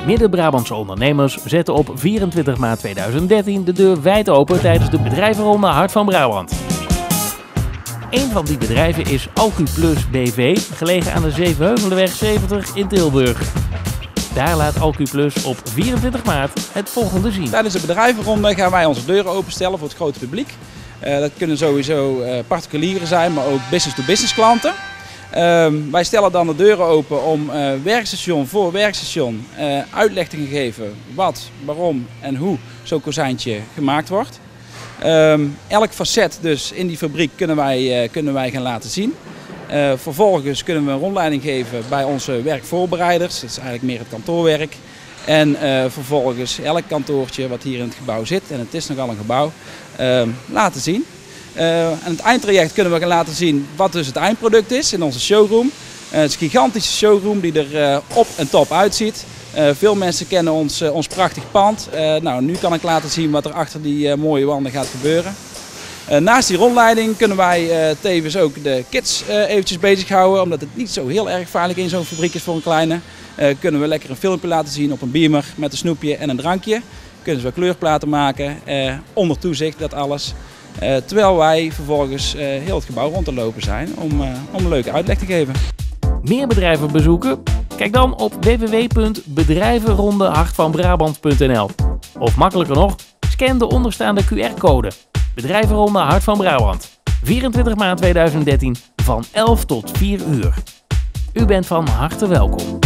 Midden-Brabantse ondernemers zetten op 24 maart 2013 de deur wijd open tijdens de bedrijvenronde Hart van Brabant. Een van die bedrijven is Alcuplus BV, gelegen aan de Zevenheuvelenweg 70 in Tilburg. Daar laat Alcuplus op 24 maart het volgende zien. Tijdens de bedrijvenronde gaan wij onze deuren openstellen voor het grote publiek. Dat kunnen sowieso particulieren zijn, maar ook business-to-business klanten. Wij stellen dan de deuren open om werkstation voor werkstation uitleg te geven wat, waarom en hoe zo'n kozijntje gemaakt wordt. Elk facet dus in die fabriek kunnen wij gaan laten zien. Vervolgens kunnen we een rondleiding geven bij onze werkvoorbereiders, dat is eigenlijk meer het kantoorwerk. En vervolgens elk kantoortje wat hier in het gebouw zit, en het is nogal een gebouw, laten zien. Aan het eindtraject kunnen we gaan laten zien wat dus het eindproduct is in onze showroom. Het is een gigantische showroom die er op en top uitziet. Veel mensen kennen ons prachtig pand. Nu kan ik laten zien wat er achter die mooie wanden gaat gebeuren. Naast die rondleiding kunnen wij tevens ook de kids eventjes bezighouden. Omdat het niet zo heel erg veilig in zo'n fabriek is voor een kleine. Kunnen we lekker een filmpje laten zien op een beamer met een snoepje en een drankje. Kunnen ze kleurplaten maken, onder toezicht dat alles. Terwijl wij vervolgens heel het gebouw rond te lopen zijn om een leuke uitleg te geven. Meer bedrijven bezoeken? Kijk dan op www.bedrijvenrondehartvanbrabant.nl. Of makkelijker nog, scan de onderstaande QR-code. Bedrijvenronde Hart van Brabant. 24 maart 2013 van 11 tot 4 uur. U bent van harte welkom.